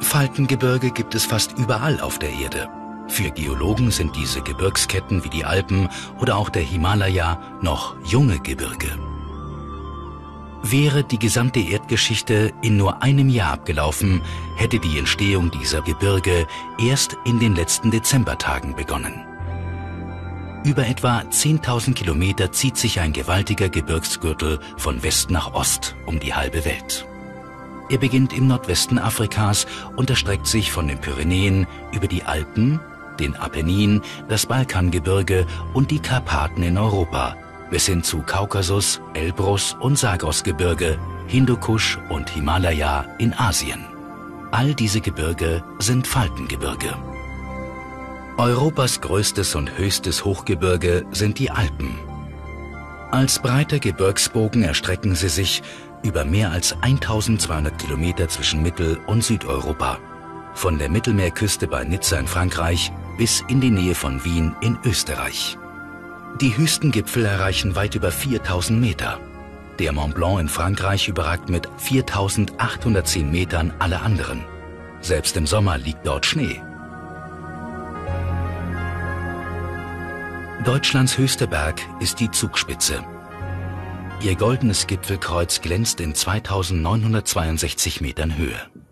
Faltengebirge gibt es fast überall auf der Erde. Für Geologen sind diese Gebirgsketten wie die Alpen oder auch der Himalaya noch junge Gebirge. Wäre die gesamte Erdgeschichte in nur einem Jahr abgelaufen, hätte die Entstehung dieser Gebirge erst in den letzten Dezembertagen begonnen. Über etwa 10.000 Kilometer zieht sich ein gewaltiger Gebirgsgürtel von West nach Ost um die halbe Welt. Er beginnt im Nordwesten Afrikas und erstreckt sich von den Pyrenäen über die Alpen, den Apennin, das Balkangebirge und die Karpaten in Europa, bis hin zu Kaukasus, Elbrus und Sagrosgebirge, Hindukusch und Himalaya in Asien. All diese Gebirge sind Faltengebirge. Europas größtes und höchstes Hochgebirge sind die Alpen. Als breiter Gebirgsbogen erstrecken sie sich über mehr als 1200 Kilometer zwischen Mittel- und Südeuropa, von der Mittelmeerküste bei Nizza in Frankreich bis in die Nähe von Wien in Österreich. Die höchsten Gipfel erreichen weit über 4000 Meter. Der Mont Blanc in Frankreich überragt mit 4810 Metern alle anderen. Selbst im Sommer liegt dort Schnee. Deutschlands höchster Berg ist die Zugspitze. Ihr goldenes Gipfelkreuz glänzt in 2962 Metern Höhe.